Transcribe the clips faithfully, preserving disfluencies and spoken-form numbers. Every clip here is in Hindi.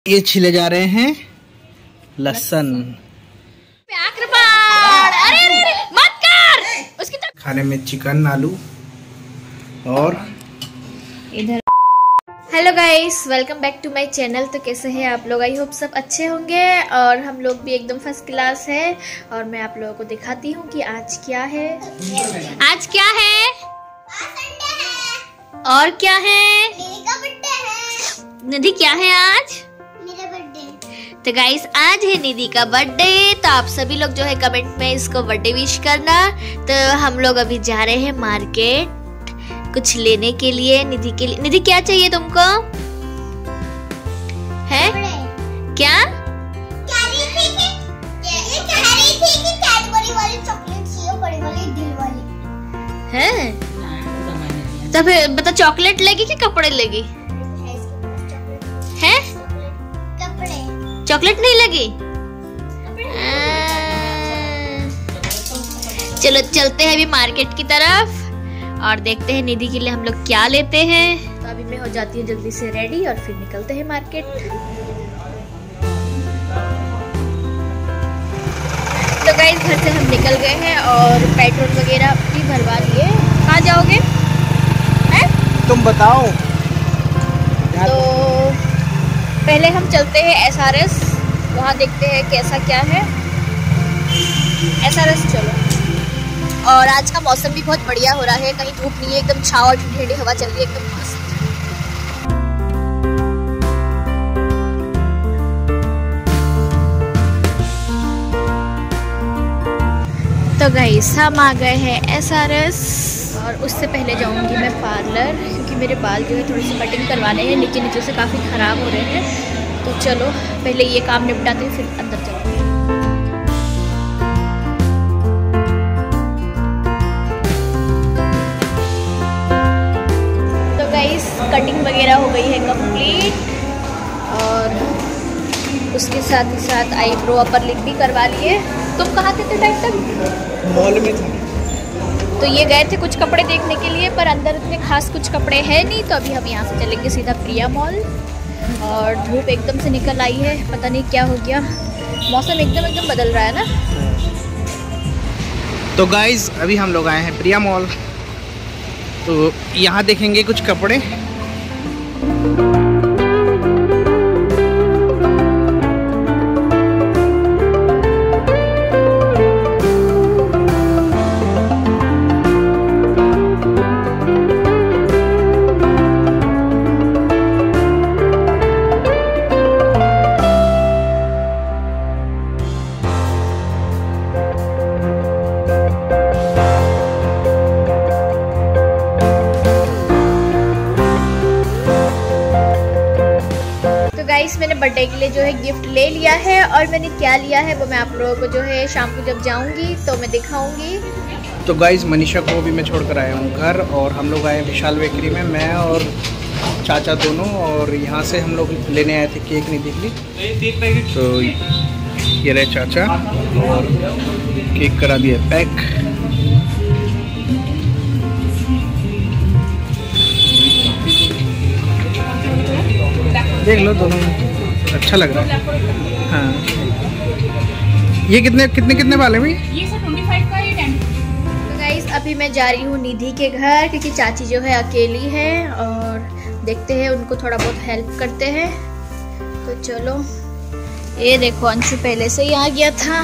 ये छिले जा रहे हैं लहसुन। अरे अरे मत कर उसकी तो... खाने में चिकन आलू और इधर। Hello guys, welcome back to my channel. तो कैसे हैं आप लोग? आई होप सब अच्छे होंगे और हम लोग भी एकदम फर्स्ट क्लास है। और मैं आप लोगों को दिखाती हूँ कि आज क्या है। आज क्या है और क्या है? निधि क्या है आज? मेरा बर्थडे। तो गाइस आज है निधि का बर्थडे। तो आप सभी लोग जो है कमेंट में इसको बर्थडे विश करना। तो हम लोग अभी जा रहे हैं मार्केट कुछ लेने के लिए निधि के लिए। निधि क्या चाहिए तुमको? है क्या? कह रही थी कि ये कह रही थी कि कैडबरी वाली चॉकलेट चाहिए, बड़ी वाली दिल वाली है। तो फिर बता, चॉकलेट लेगी कि कपड़े लेगी? है कपड़े। चॉकलेट नहीं लगी? चलो चलते हैं अभी मार्केट की तरफ और देखते हैं निधि के लिए हम लोग क्या लेते हैं। तो अभी मैं हो जाती हूँ जल्दी से रेडी और फिर निकलते हैं मार्केट। तो गाइस घर से हम निकल गए हैं और पेट्रोल वगैरह भी भरवा लिए। कहाँ जाओगे? हैं? तुम बताओ। तो पहले हम चलते हैं एस आर एस, वहाँ देखते हैं कैसा क्या है। एस आर एस चलो। और आज का मौसम भी बहुत बढ़िया हो रहा है, कहीं धूप नहीं है, एकदम छाव और ठंडी हवा चल रही है, एकदम मस्त। तो गाइस हम आ गए हैं एस आर एस और उससे पहले जाऊंगी मैं पार्लर, क्योंकि मेरे बाल जो है थोड़ी सी कटिंग करवाने हैं, नीचे नीचे से काफ़ी ख़राब हो रहे हैं। तो चलो पहले ये काम निपटाते हैं फिर अंदर चलते हैं। तो गाइस कटिंग वगैरह हो गई है कंप्लीट और उसके साथ ही साथ आईब्रो अपर लिप भी करवा लिए। तुम कहाँ थे टाइम तक? मॉल में था। तो ये गए थे कुछ कपड़े देखने के लिए, पर अंदर इतने खास कुछ कपड़े हैं नहीं। तो अभी हम यहाँ से चलेंगे सीधा प्रिया मॉल। और धूप एकदम से निकल आई है, पता नहीं क्या हो गया, मौसम एकदम एकदम बदल रहा है ना। तो गाइज अभी हम लोग आए हैं प्रिया मॉल। तो यहाँ देखेंगे कुछ कपड़े। गाइस मैंने बर्थडे के लिए जो है गिफ्ट ले लिया है और मैंने क्या लिया है वो मैं आप लोगों को जो है शाम को जब जाऊंगी तो मैं दिखाऊंगी। तो गाइस मनीषा को भी मैं छोड़कर आया हूँ घर और हम लोग आए विशाल बेकरी में, मैं और चाचा दोनों। और यहाँ से हम लोग लेने आए थे केक निधि के लिए। तो ये रहे चाचा और केक करा दिया पैक। देख लो दोनों अच्छा लग रहा है। हाँ ये कितने कितने कितने वाले में? ये सब पच्चीस का ही टेन। तो गाइस अभी मैं जा रही हूँ निधि के घर, क्योंकि चाची जो है अकेली है और देखते हैं उनको थोड़ा बहुत हेल्प करते हैं। तो चलो। ये देखो अंशु पहले से ही आ गया था।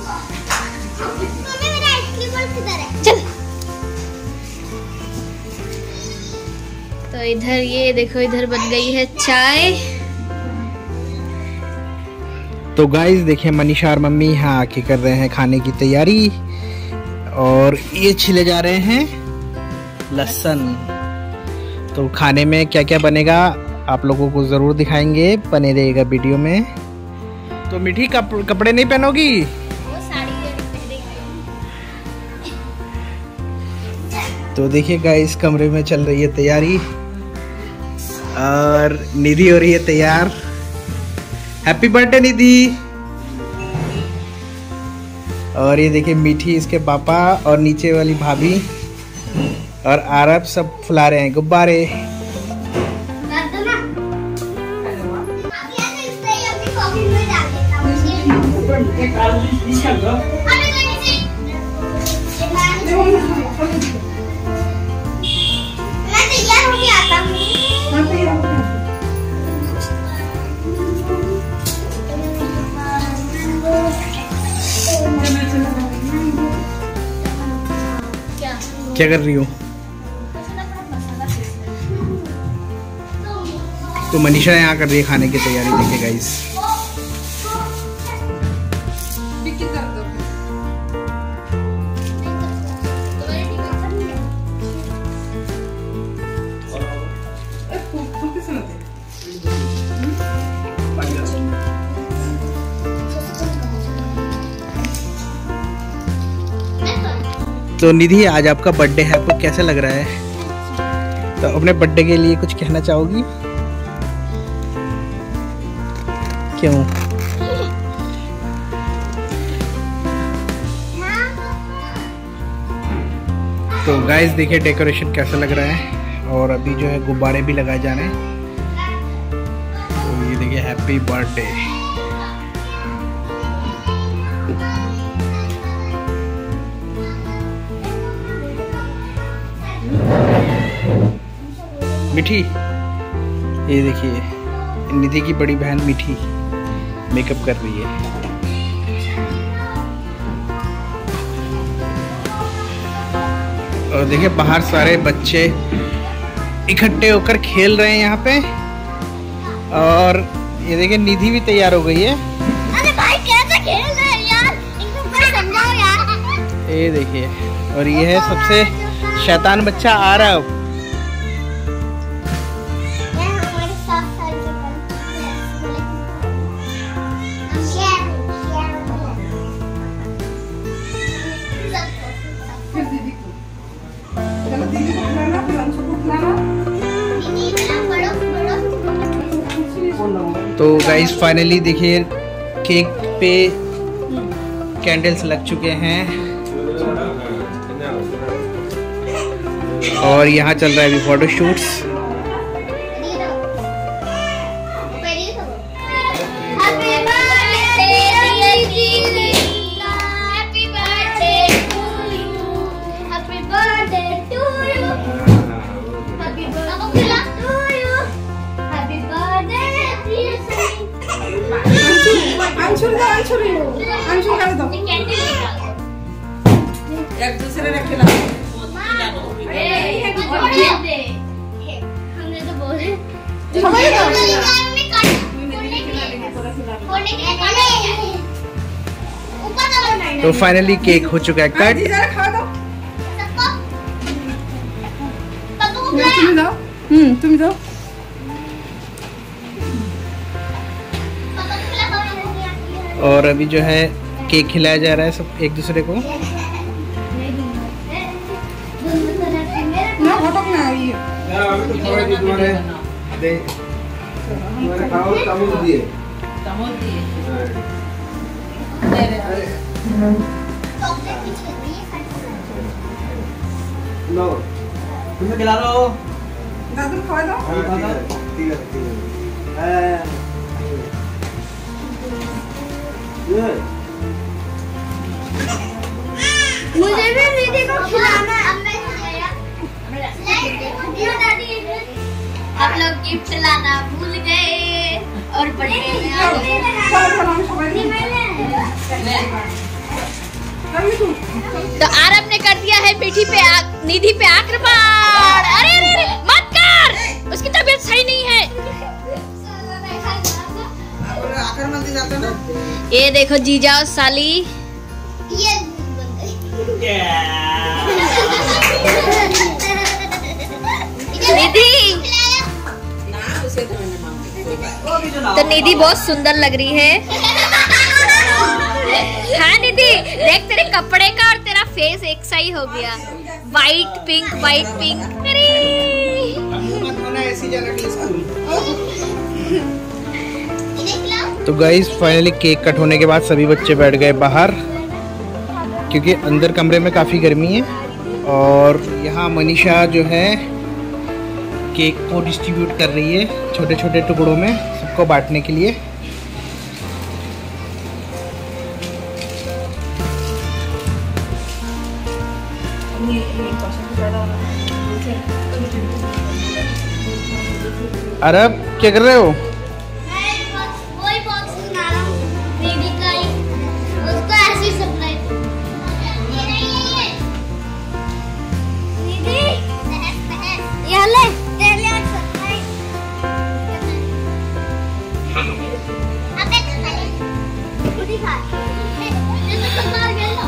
चल। तो इधर ये देखो, इधर बन गई है चाय। तो गाइस देखिए मनीषा और मम्मी यहाँ आके कर रहे हैं खाने की तैयारी और ये छिले जा रहे हैं लहसुन। तो खाने में क्या क्या बनेगा आप लोगों को जरूर दिखाएंगे, बने रहेगा वीडियो में। तो मीठी कप, कपड़े नहीं पहनोगी? वो साड़ी तो देखिए गाइस कमरे में चल रही है तैयारी और निधि हो रही है तैयार। Happy birthday Nidhi. और ये देखिए मीठी इसके पापा और नीचे वाली भाभी और आरब सब फुला रहे हैं गुब्बारे। में डाल देता हूँ। अरे कोई नहीं, मैं तैयार होके आता हूँ। क्या कर रही हो? तो मनीषा यहाँ कर रही है खाने की तैयारी। देखिए गाइस, तो निधि आज आपका बर्थडे है, आपको कैसा लग रहा है? तो अपने बर्थडे के लिए कुछ कहना चाहोगी? क्यों? तो गाइस देखिए डेकोरेशन कैसा लग रहा है, और अभी जो है गुब्बारे भी लगाए जा रहे हैं। तो ये देखिए हैप्पी बर्थडे। मीठी, ये देखिए निधि की बड़ी बहन मीठी मेकअप कर रही है। और देखिए बाहर सारे बच्चे इकट्ठे होकर खेल रहे हैं यहाँ पे। और ये देखिए निधि भी तैयार हो गई है। अरे भाई कैसे खेल रहे हैं यार, इनको कुछ समझाओ यार। ये देखिए, और ये है सबसे शैतान बच्चा आरव। तो गाइस फाइनली देखिए केक पे कैंडल्स लग चुके हैं, और यहाँ चल रहा है अभी फोटो शूट्स। एक दूसरे ने खिला हमने तो बोले तो फाइनली केक हो चुका है कट। तुम जाओ, हम्म तुम जाओ। और अभी जो है केक खिलाया जा रहा है सब एक दूसरे को। ना फोटो में आई है। अभी तो थोड़ा दी तुम्हारे दे तुम्हारे खाओ तमोल दिए तमोल दिए नो तुम्हें खिला लो। दादू खा दो। ठीक है ठीक है। ये मुझे भी दीदी को खिलाना है। आप लोग गिफ्ट लाना भूल गए और बर्थडे में आ गए। तो आरब ने कर दिया है पीठी पे निधि पे आक्रमण। अरे अरे अरे मत कर, उसकी तबीयत सही नहीं है। ये देखो जीजा और साली। ये निधि तो निधि बहुत सुंदर लग रही है। हाँ निधि देख, तेरे कपड़े का और तेरा फेस एक सा ही हो गया, वाइट पिंक वाइट पिंक। तो गाइस फाइनली केक कट होने के बाद सभी बच्चे बैठ गए बाहर, क्योंकि अंदर कमरे में काफ़ी गर्मी है। और यहाँ मनीषा जो है केक को डिस्ट्रीब्यूट कर रही है छोटे छोटे टुकड़ों में सबको बांटने के लिए। अरब क्या कर रहे हो? वही बॉक्स बना रहा हूँ दीदी का ही, उसको ऐसे सप्लाई दीदी ये ले तेरे लिए सप्लाई अबे खा ले खुद ही खा ये तो बाहर गए लो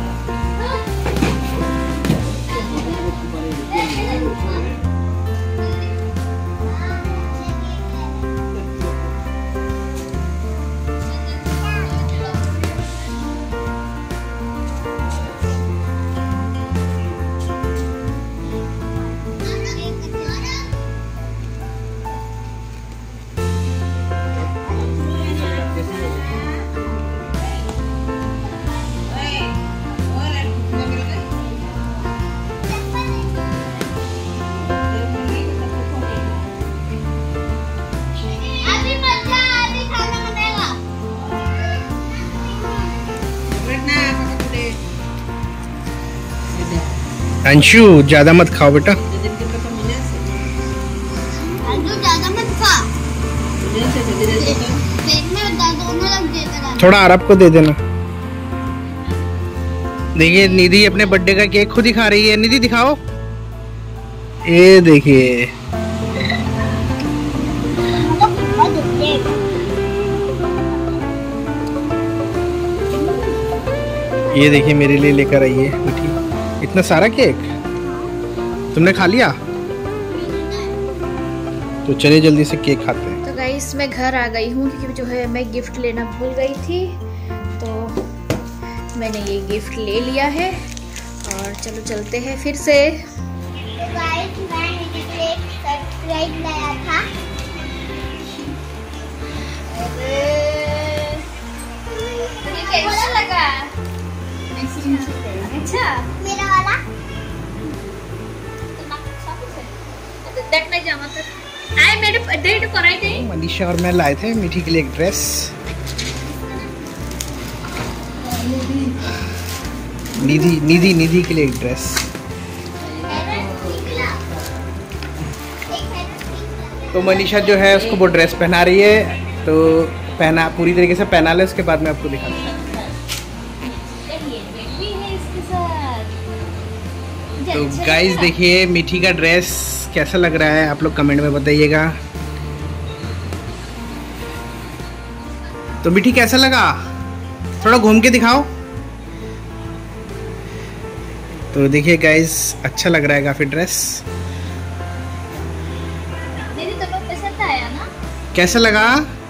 अंशु ज्यादा मत खाओ बेटा। ज्यादा मत खा पेट में दर्द होने लग जाएगा। थोड़ा अरब को दे देना। देखिए निधि अपने बर्थडे का केक खुद ही खा रही है। निधि दिखाओ, ये देखिए। ये देखिए मेरे लिए लेकर आई है मीठी। इतना सारा केक तुमने खा लिया? तो चलिए जल्दी से केक खाते हैं। तो गाइस मैं घर आ गई हूँ क्योंकि जो है मैं गिफ्ट लेना भूल गई थी, तो मैंने ये गिफ्ट ले लिया है और चलो चलते हैं फिर से। तो गाइस मैं निधि के लिए एक सरप्राइज लाया था। कैसा लगा? अच्छा मेरा वाला देखना जामा तर आए मेरे बर्थडे तो कराई थे। मनीषा और मैं लाए थे मीठी के लिए एक ड्रेस। निधि निधि निधि के लिए एक ड्रेस। तो मनीषा जो है उसको वो ड्रेस पहना रही है, तो पहना पूरी तरीके से पहना ले, उसके बाद मैं आपको दिखाता हूँ। तो गाइस देखिए मीठी का ड्रेस कैसा लग रहा है, आप लोग कमेंट में बताइएगा। तो मीठी कैसा लगा, थोड़ा घूम के दिखाओ। तो देखिए गाइस अच्छा लग रहा है काफी ड्रेस। दीदी तो पसंद आया ना? कैसा लगा?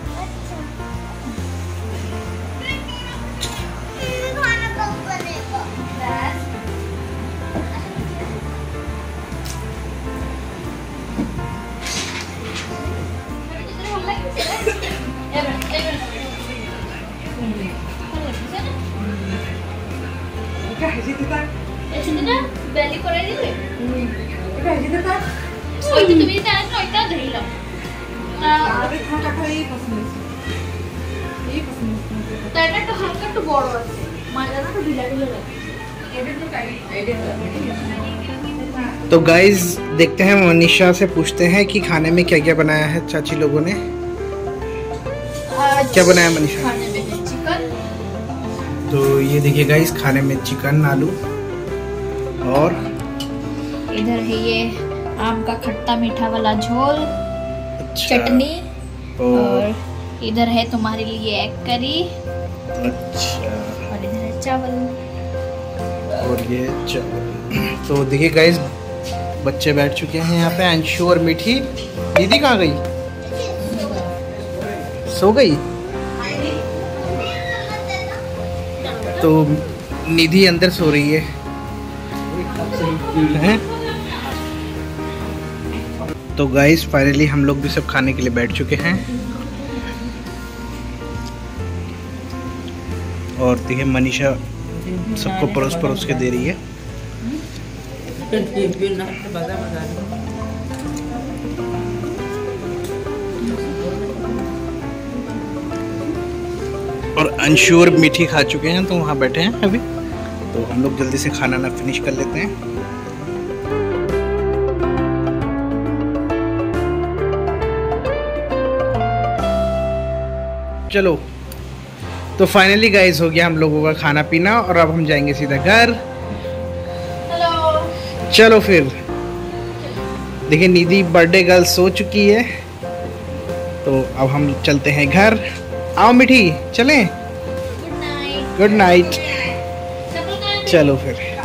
बेली করে দিবে এটা হেজিতে তা ওইটা তুমি তা ওইটা ধরিলাম আরে থাকা খাই পছন্দ এই পছন্দ তো এটা তো হালকা একটু বড় আছে মাঝে না তো ঢিলা ঢিলা লাগে এটা তো টাইট আইডিয়া। तो गाइज देखते हैं मनीषा से पूछते हैं कि खाने में क्या क्या बनाया है चाची लोगों ने। क्या बनाया मनीषा? खाने में चिकन। तो ये देखिए गाइस खाने में चिकन आलू, और इधर है ये आम का खट्टा मीठा वाला झोल, अच्छा, चटनी, और, और इधर है तुम्हारे लिए एग करी, अच्छा, और इधर है चावल, और ये चावल। तो देखिए गाइस बच्चे बैठ चुके हैं यहाँ पे, अंशु और मीठी। दीदी कहाँ गई? सो गई? तो निधि अंदर सो रही है, हैं? तो गाइस फाइनली हम लोग भी सब खाने के लिए बैठ चुके हैं, और देखिए मनीषा सबको परोस परोस के दे रही है। और अंशु और मीठी खा चुके हैं, तो वहाँ बैठे हैं अभी। तो हम लोग जल्दी से खाना ना फिनिश कर लेते हैं। चलो। तो फाइनली गाइस हो गया हम लोगों का खाना पीना और अब हम जाएंगे सीधा घर। हेलो। चलो फिर देखिए निधि बर्थडे गर्ल सो चुकी है, तो अब हम चलते हैं घर। आओ मिठी चलें। Good night. Good night. चलो फिर।